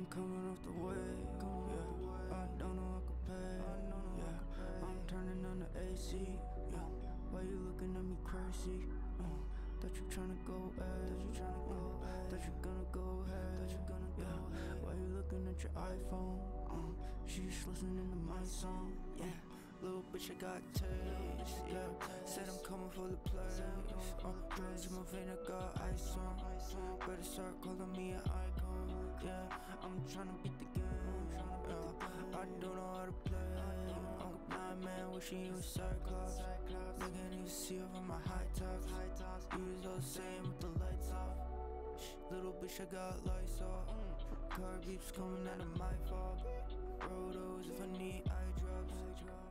I'm coming off the way, yeah. I don't know I could pay, yeah. I'm turning on the AC, yeah. Why you looking at me crazy? Thought you tryna go ahead, thought you gonna go ahead, yeah. Why you looking at your iPhone? She just listening to my song, yeah. Little bitch, I got taste, yeah. Said I'm coming for the place. Drugs in my vein, I got ice on. Better start calling me an icon, yeah. I'm tryna beat the game, yeah. I don't know how to play. I'm a blind man, wishing you was Cyclops. They can't even see over my high tops. You was all the same with the lights off. Little bitch, I got lights off. Car beeps coming out of my fault. Rotos if I need eye drops.